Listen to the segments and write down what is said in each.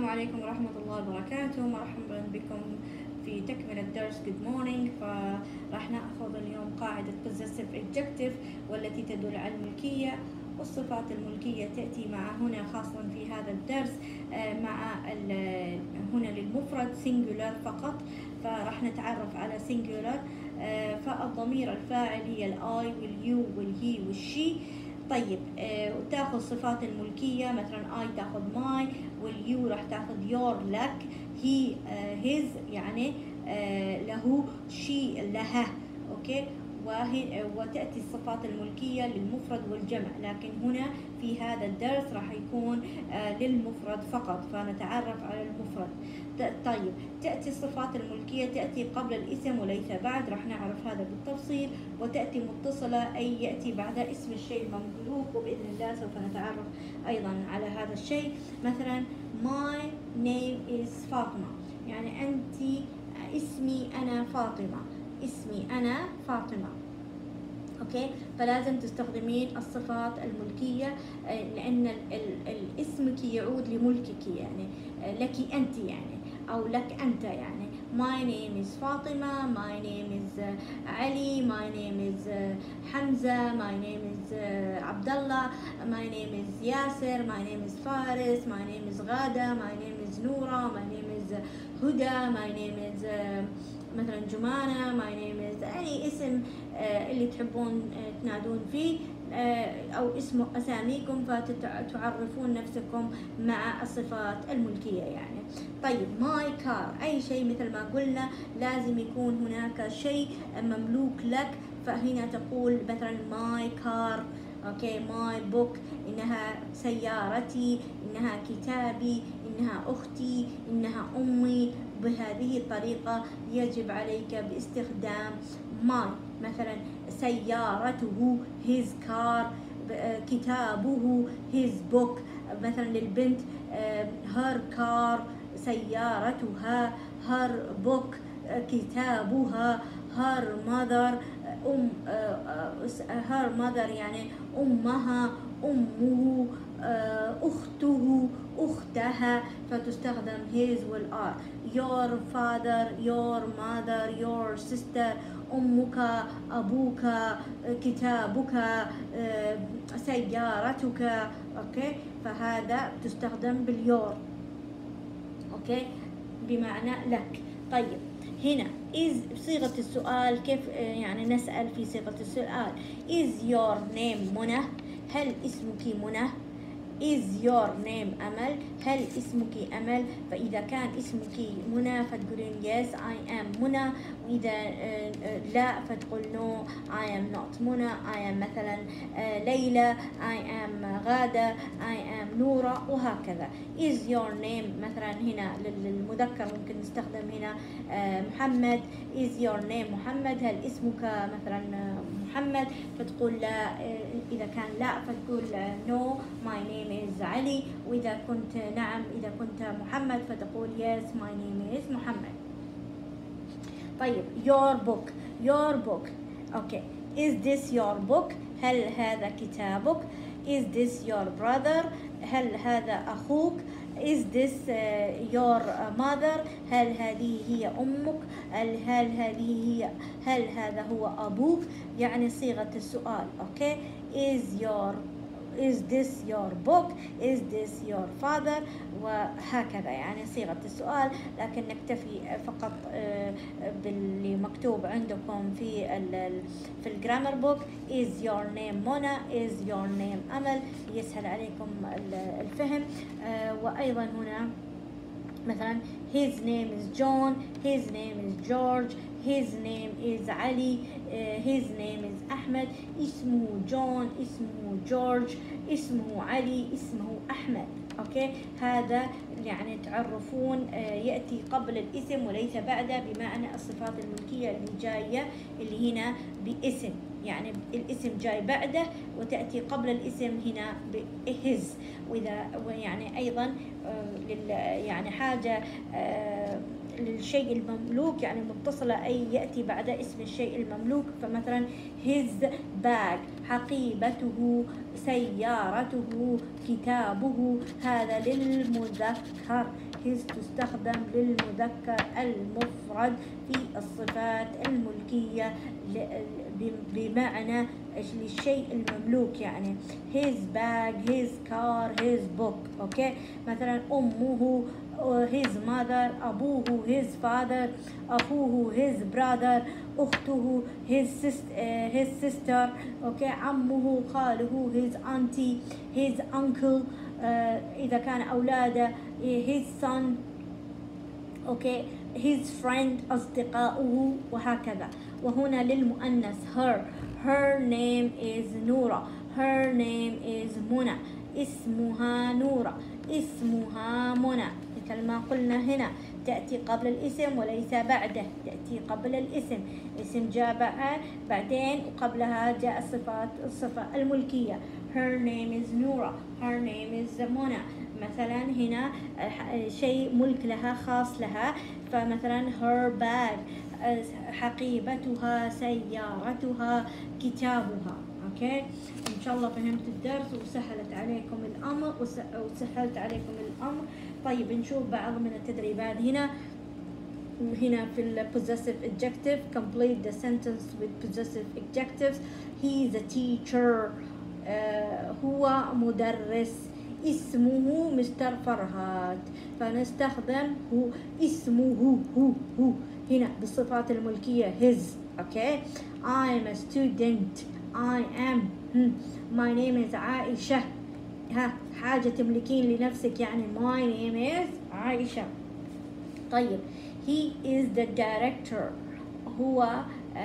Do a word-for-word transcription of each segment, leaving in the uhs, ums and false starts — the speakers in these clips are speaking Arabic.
السلام عليكم ورحمة الله وبركاته. مرحبا بكم في تكملة درس Good Morning. فراح نأخذ اليوم قاعدة Possessive Adjective والتي تدل على الملكية، والصفات الملكية تأتي مع هنا خاصة في هذا الدرس مع هنا للمفرد singular فقط، فراح نتعرف على singular. فالضمير الفاعل هي الآي واليو والهي والشي. طيب آه، تاخذ صفات الملكية، مثلا I تاخذ my، واليو راح تاخذ your لك، he آه his يعني آه له، she لها. اوكي، وهي آه وتأتي الصفات الملكية للمفرد والجمع، لكن هنا في هذا الدرس راح يكون آه للمفرد فقط، فنتعرف على المفرد. طيب تأتي الصفات الملكية تأتي قبل الاسم وليس بعد، راح نعرف هذا بالتفصيل. وتأتي متصلة أي يأتي بعد اسم الشيء المملوك، وبإذن الله سوف نتعرف أيضا على هذا الشيء. مثلا my name is فاطمة، يعني أنت اسمي أنا فاطمة، اسمي أنا فاطمة. اوكي، فلازم تستخدمين الصفات الملكية لأن اسمك يعود لملكك، يعني لك أنت، يعني أو لك أنت. يعني my name is فاطمة، my name is علي، my name is حمزة، my name is عبد الله، my name is ياسر، my name is فارس، my name is غادة، my name is نورة، my name is هدى، my name is مثلا جمانة، my name is أي اسم اللي تحبون تنادون فيه أو اسم أساميكم، فتعرفون نفسكم مع الصفات الملكية يعني. طيب my car، أي شيء مثل ما قلنا لازم يكون هناك شيء مملوك لك، فهنا تقول مثلا my car. اوكي، my book، إنها سيارتي، إنها كتابي، إنها أختي، إنها أمي. بهذه الطريقة يجب عليك باستخدام my. مثلا سيارته his car، كتابه his book. مثلا للبنت her car سيارتها، her book كتابها، her mother أم her mother يعني أمها، أمه، أخته، أختها، فتستخدم his والr. your father، your mother، your sister، أمك، أبوك، كتابك، سيارتك. أوكي، فهذا تستخدم باليور، أوكي، بمعنى لك. طيب هنا is صيغة السؤال، كيف يعني نسأل في صيغة السؤال؟ is your name منى؟ هل اسمك منى؟ is your name أمل؟ هل اسمك أمل؟ فإذا كان اسمك منى فتقولين yes I am منى، وإذا لا فتقول no I am not منى، I am مثلا ليلى، I am غادة، I am نورة، وهكذا. is your name مثلا هنا للمذكر ممكن نستخدم هنا محمد، is your name محمد؟ هل اسمك مثلا محمد؟ فتقول لا، إذا كان لا فتقول no my name is علي، وإذا كنت نعم إذا كنت محمد فتقول yes my name is محمد. طيب your book، your book. okay is this your book؟ هل هذا كتابك؟ is this your brother؟ هل هذا أخوك؟ is this uh, your mother؟ هل هذه هي أمك؟ هل, هل هذه هي هل هذا هو أبوك؟ يعني صيغة السؤال. اوكي، is your is this your book؟ is this your father؟ وهكذا يعني صيغة السؤال. لكن نكتفي فقط باللي مكتوب عندكم في في الجرامر بوك. is your name منى؟ is your name أمل؟ يسهل عليكم الفهم. وأيضا هنا مثلا his name is John، his name is George، his name is علي، his name is أحمد. اسمه جون، اسمه جورج، اسمه علي، اسمه أحمد. أوكي، هذا يعني تعرفون يأتي قبل الاسم وليس بعده، بمعنى الصفات الملكية اللي جاية اللي هنا باسم، يعني الاسم جاي بعده وتأتي قبل الاسم هنا بhis. وإذا يعني أيضا يعني حاجة للشيء المملوك يعني متصلة أي يأتي بعد اسم الشيء المملوك. فمثلا his bag، حقيبته، سيارته، كتابه، هذا للمذكر. his تستخدم للمذكر المفرد في الصفات الملكية بمعنى للشيء المملوك يعني his bag، his car، his book. اوكي مثلا أمه his mother، أبوه his father، أخوه his brother، أخته his sister, his sister. أوكي عمه خاله his auntie، his uncle إذا كان أولاده his son. أوكي his friend أصدقاؤه وهكذا. وهنا للمؤنث her، her name is نورة، her name is منى، اسمها نورة، اسمها منى. مثل ما قلنا هنا تأتي قبل الاسم وليس بعده، تأتي قبل الاسم، اسم جاء بعدين وقبلها جاء الصفات الصفة الملكية. her name is نورة، her name is منى. مثلا هنا شيء ملك لها خاص لها، فمثلا her bag، حقيبتها، سيارتها، كتابها. اوكي ان شاء الله فهمت الدرس وسهلت عليكم الامر وسهلت عليكم الامر. طيب نشوف بعض من التدريبات هنا. هنا في ال possessive adjective complete the sentence with possessive adjectives. he is a teacher، آه هو مدرس، اسمه مستر فرهاد، فنستخدم هو، اسمه هو هو هنا بالصفات الملكية his. اوكي I'm a student، I am، my name is عائشة. ها حاجة تملكين لنفسك يعني my name is عائشة. طيب he is the director، هو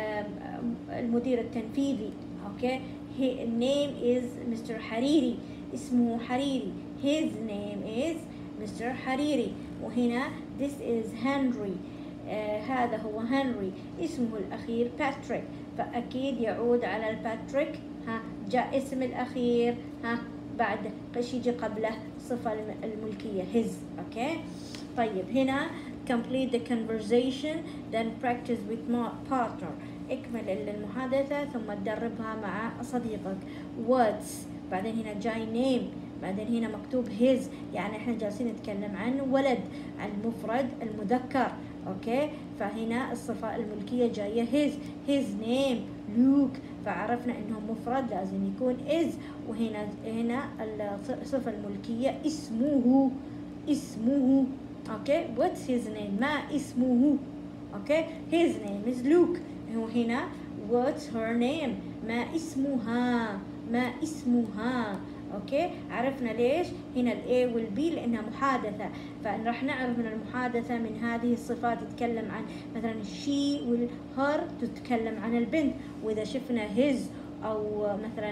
المدير التنفيذي. اوكي his name is مستر حريري، اسمه حريري، his name is مستر حريري. وهنا this is Henry، آه هذا هو هنري، اسمه الأخير باتريك، فأكيد يعود على الباتريك. ها جاء اسم الأخير، ها بعد ايش يجي قبله؟ صفة الملكية his. اوكي طيب هنا complete the conversation then practice with my partner، اكمل المحادثة ثم تدربها مع صديقك. words، بعدين هنا جاي name، بعدين هنا مكتوب his، يعني احنا جالسين نتكلم عن ولد، عن مفرد المذكر. اوكي فهنا الصفة الملكية جاية his، his name لوك، فعرفنا انه مفرد لازم يكون is. وهنا هنا الصفة الملكية اسمه، اسمه. اوكي what's his name، ما اسمه. اوكي his name is Luke. وهنا what's her name، ما اسمها، ما اسمها. اوكي عرفنا ليش هنا الاي والبي؟ لانها محادثه، فراح نعرف من المحادثه من هذه الصفات تتكلم عن مثلا she والher تتكلم عن البنت. واذا شفنا his او مثلا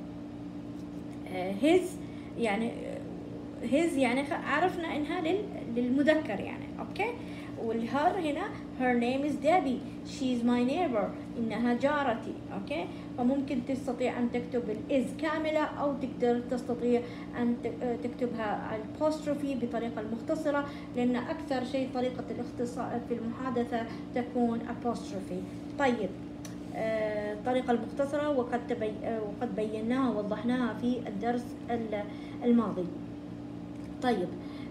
his يعني his يعني عرفنا انها للمذكر يعني. اوكي والهر هنا her name is Debbie، she's my neighbor، إنها جارتي. أوكي فممكن تستطيع أن تكتب الإز كاملة أو تقدر تستطيع أن تكتبها apostrophe بطريقة المختصرة، لأن أكثر شيء طريقة الاختصار في المحادثة تكون apostrophe. طيب الطريقة المختصرة وقد تبي وقد بيناها ووضحناها في الدرس الماضي. طيب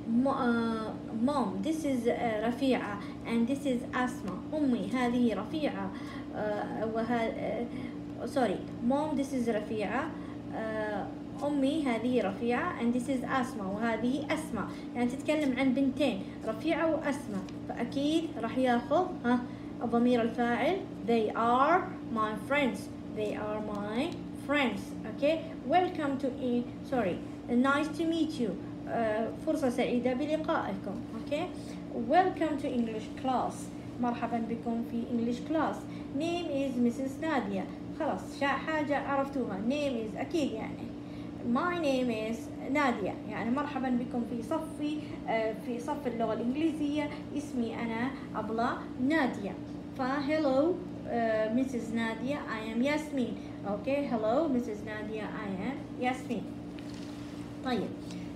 mom this is رفيعة and this is أسماء. أمي هذه رفيعة وه sorry mom this is رفيعة، أمي هذه رفيعة and this is أسماء وهذه أسماء، يعني تتكلم عن بنتين رفيعة وأسماء، فأكيد راح ياخذ ها ضمير الفاعل they are my friends، they are my friends. okay welcome to e sorry nice to meet you، فرصة سعيدة بلقائكم. اوكي welcome to English class، مرحبا بكم في English class. name is Missus نادية، خلاص حاجة عرفتوها name is أكيد يعني my name is نادية، يعني مرحبا بكم في صفي في صف اللغة الإنجليزية، اسمي أنا أبلة نادية. ف hello Missus نادية I am ياسمين. اوكي hello Missus نادية I am ياسمين. طيب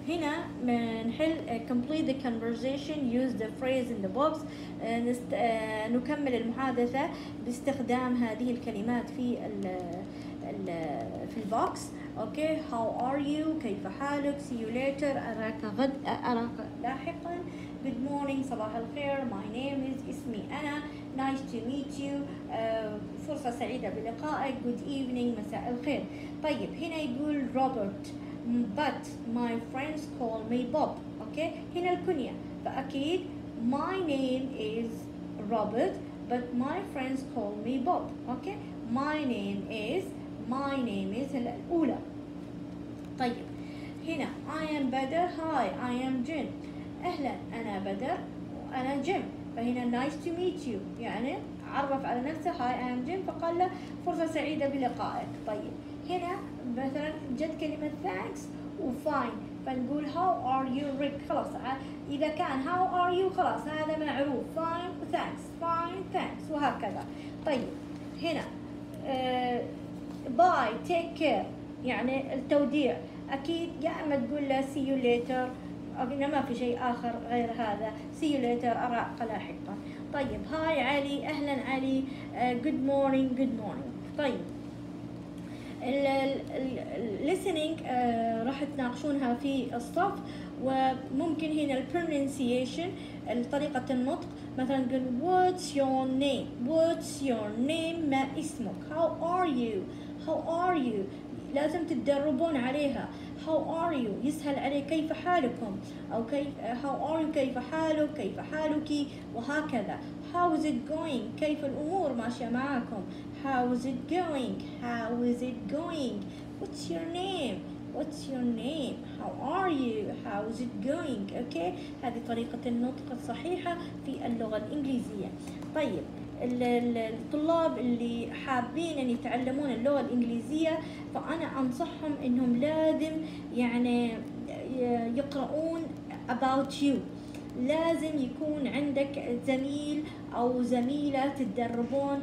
هنا نحل complete the conversation, use the phrase in the box. نست... نكمل المحادثة باستخدام هذه الكلمات في ال... ال... في البوكس. اوكي. how are you؟ كيف حالك؟ see you later، أراك غد أراك لاحقا. good morning، صباح الخير. my name is، اسمي أنا. nice to meet you، uh, فرصة سعيدة بلقائك. good evening، مساء الخير. طيب هنا يقول روبرت but my friends call me Bob. اوكي. هنا الكنية، فأكيد my name is Robert but my friends call me Bob. اوكي. my name is my name is الأولى. طيب هنا I am بدر. hi I am Jim. أهلا أنا بدر وأنا جيم. فهنا nice to meet you، يعني عرف على نفسه hi I am Jim، فقال له فرصة سعيدة بلقائك. طيب هنا مثلا جت كلمة thanks و fine، فنقول how are you Rick. خلاص إذا كان how are you خلاص هذا معروف. fine و thanks، fine thanks، وهكذا. طيب هنا uh, bye take care، يعني التوديع. أكيد يا أما تقول له see you later، أو ما في شيء آخر غير هذا see you later، أراك لاحقا. طيب هاي علي، أهلا علي. uh, good morning good morning. طيب listening uh, راح تناقشونها في الصف. وممكن هنا ال pronunciation، طريقة النطق. مثلا نقول what's your name، what's your name، ما اسمك. how are you، how are you، لازم تتدربون عليها. how are you يسهل عليه كيف حالكم، أو كيف how are you كيف حالك، كيف حالك، وهكذا. how is it going كيف الأمور ماشية معاكم. how is it going how is it going. what's your name what's your name. how are you how is it going. اوكي. هذه طريقة النطق الصحيحة في اللغة الإنجليزية. طيب الطلاب اللي حابين ان يتعلمون اللغة الإنجليزية، فأنا أنصحهم إنهم لازم يعني يقرؤون about you. لازم يكون عندك زميل أو زميلة تتدربون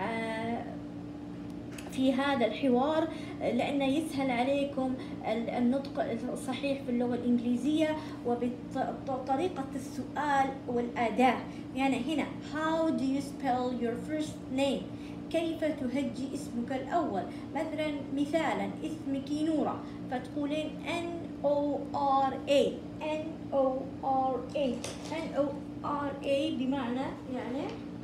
في هذا الحوار، لأنه يسهل عليكم النطق الصحيح في اللغة الإنجليزية وبطريقة السؤال والأداة. يعني هنا how do you spell your first name، كيف تهجي اسمك الأول. مثلا مثالا اسمك نورة، فتقولين N O R A N O R A N O R A بمعنى يعني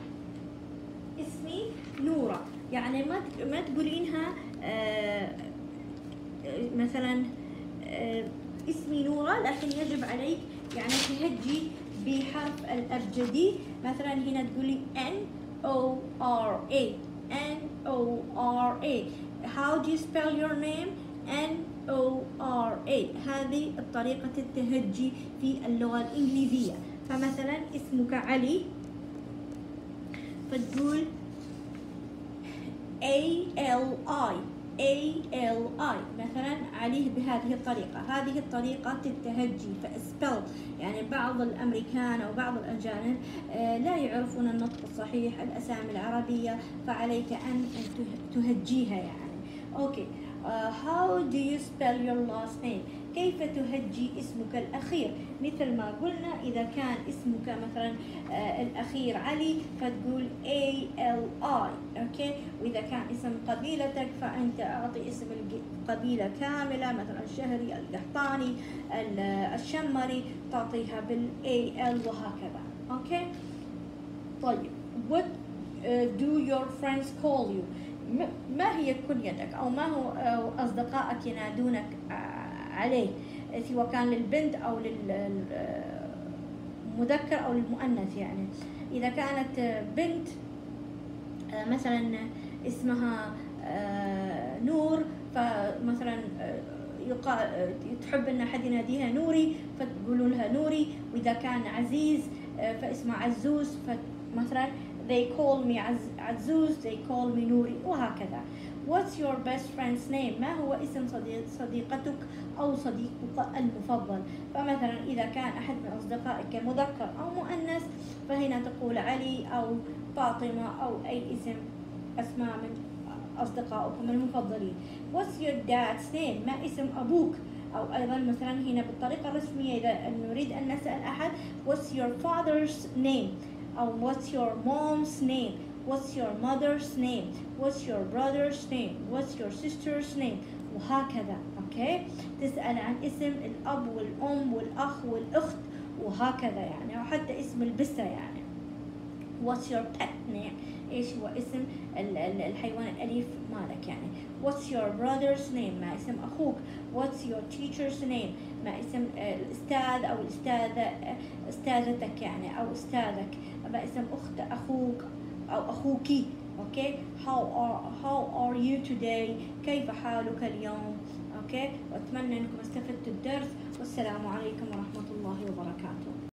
اسمي نورة. يعني ما ما تقولينها آه مثلا آه اسمي نورة، لكن يجب عليك يعني تهجي بحرف الأبجدي. مثلا هنا تقولي N O R A N O R A. how do you spell your name N O R A. هذه طريقة التهجي في اللغة الإنجليزية. فمثلا اسمك علي، فتقول A L I A L I مثلا عليه بهذه الطريقة. هذه الطريقة التهجي فاسبل، يعني بعض الأمريكان أو بعض الأجانب لا يعرفون النطق الصحيح الأسامي العربية، فعليك أن تهجيها يعني. أوكي. Uh, how do you spell your last name؟ كيف تهجي اسمك الأخير؟ مثل ما قلنا إذا كان اسمك مثلا آه الأخير علي فتقول A L I. أوكي. وإذا كان اسم قبيلتك فأنت أعطي اسم القبيلة كاملة، مثلا الشهري، القحطاني، الشمري، تعطيها بال A L وهكذا. أوكي. طيب what uh, do your friends call you؟ ما هي كنيتك أو ما هو أصدقائك ينادونك عليه، سواء كان للبنت أو للمذكر أو للمؤنث. يعني إذا كانت بنت مثلا اسمها نور، فمثلا تحب أن أحد يناديها نوري فتقولوا لها نوري. وإذا كان عزيز فاسمه عزوز، فمثلا they call me عزوز they call me نوري، وهكذا. what's your best friend's name؟ ما هو اسم صديق صديقتك أو صديقك المفضل. فمثلا إذا كان أحد من أصدقائك مذكر أو مؤنث فهنا تقول علي أو فاطمة أو أي اسم أسماء من أصدقائكم المفضلين. what's your dad's name؟ ما اسم أبوك أو أيضا مثلا هنا بالطريقة الرسمية إذا نريد أن نسأل أحد what's your father's name أو what's your mom's name, what's your mother's name, what's your brother's name, what's your sister's name وهكذا. أوكي تسأل عن اسم الأب والأم والأخ والأخت وهكذا يعني، أو حتى اسم البسة يعني what's your pet name، إيش هو اسم الحيوان الأليف مالك يعني. what's your brother's name ما اسم أخوك. what's your teacher's name ما اسم الأستاذ أو الأستاذة أستاذتك يعني أو أستاذك. ما اسم أخت أخوك أو أخوكي. أوكي how are how are you today كيف حالك اليوم. أوكي وأتمنى أنكم استفدتوا الدرس، والسلام عليكم ورحمة الله وبركاته.